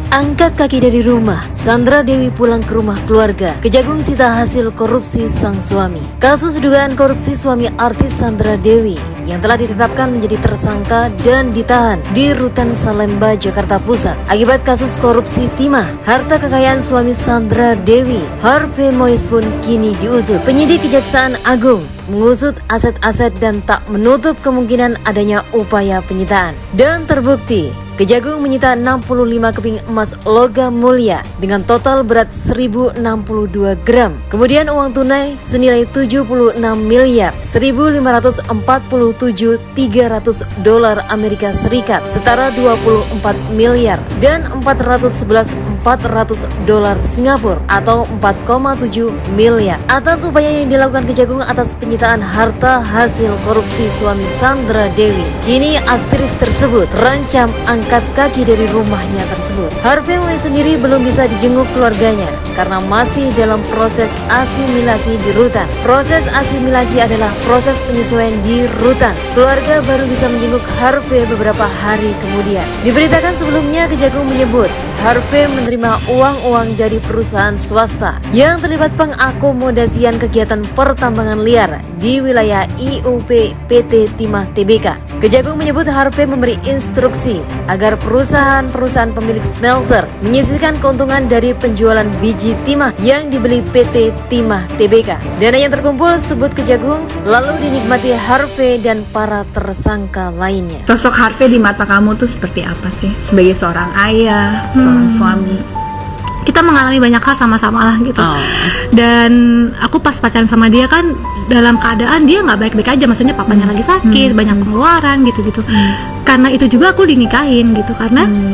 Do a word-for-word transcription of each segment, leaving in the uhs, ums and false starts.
Angkat kaki dari rumah, Sandra Dewi pulang ke rumah keluarga. Kejagung sita hasil korupsi sang suami. Kasus dugaan korupsi suami artis Sandra Dewi yang telah ditetapkan menjadi tersangka dan ditahan di Rutan Salemba, Jakarta Pusat akibat kasus korupsi timah harta kekayaan suami Sandra Dewi, Harvey Mois pun kini diusut. Penyidik Kejaksaan Agung mengusut aset-aset dan tak menutup kemungkinan adanya upaya penyitaan. Dan terbukti Kejagung menyita enam puluh lima keping emas logam mulia dengan total berat seribu enam puluh dua gram. Kemudian uang tunai senilai tujuh puluh enam miliar seribu lima ratus empat puluh tujuh ribu tiga ratus dolar Amerika Serikat setara dua puluh empat miliar dan empat ratus sebelas ribu empat ratus dolar Singapura atau empat koma tujuh miliar atas upaya yang dilakukan Kejagung atas penyitaan harta hasil korupsi suami Sandra Dewi. Kini aktris tersebut terancam angkat kaki dari rumahnya tersebut. Harvey Mois sendiri belum bisa dijenguk keluarganya karena masih dalam proses asimilasi di Rutan. Proses asimilasi adalah proses penyesuaian di Rutan. Keluarga baru bisa menjenguk Harvey beberapa hari kemudian. Diberitakan sebelumnya Kejagung menyebut Harvey menerima uang-uang dari perusahaan swasta yang terlibat pengakomodasian kegiatan pertambangan liar di wilayah I U P P T Timah T B K. Kejagung menyebut Harvey memberi instruksi agar perusahaan-perusahaan pemilik smelter menyisihkan keuntungan dari penjualan biji timah yang dibeli P T Timah T B K. Dana yang terkumpul sebut Kejagung lalu dinikmati Harvey dan para tersangka lainnya. Sosok Harvey di mata kamu tuh seperti apa sih? Sebagai seorang ayah, hmm. seorang suami. Kita mengalami banyak hal sama-sama lah gitu. Oh. Dan aku pas pacaran sama dia kan dalam keadaan dia nggak baik-baik aja, maksudnya papanya hmm. lagi sakit, hmm. banyak pengeluaran gitu-gitu. Hmm. Karena itu juga aku dinikahin gitu karena hmm.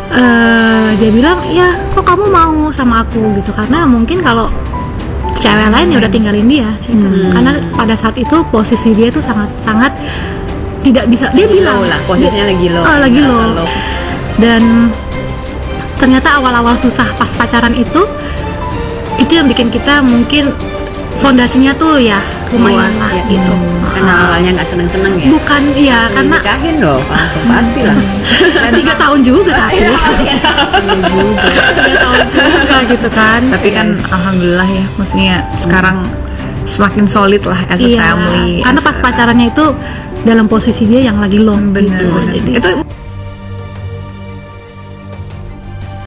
uh, dia bilang ya kok kamu mau sama aku gitu karena mungkin kalau cewek lain ya udah tinggalin dia gitu. Hmm. Karena pada saat itu posisi dia tuh sangat-sangat tidak bisa, dia lagi bilang low lah, posisinya dia, lagi low. Uh, lagi low. low. Dan ternyata awal-awal susah pas pacaran itu itu yang bikin kita mungkin fondasinya tuh ya lumayan lah ya, gitu. Hmm, karena awalnya nggak seneng-seneng ya? Bukan, iya nah, karena nikahin loh, langsung pasti lah. Tiga tahun juga tapi tiga tahun juga gitu kan. Tapi kan alhamdulillah ya, maksudnya hmm. sekarang semakin solid lah as a iya, family. Karena pas pacarannya itu dalam posisi dia yang lagi low bener, gitu. Bener. Itu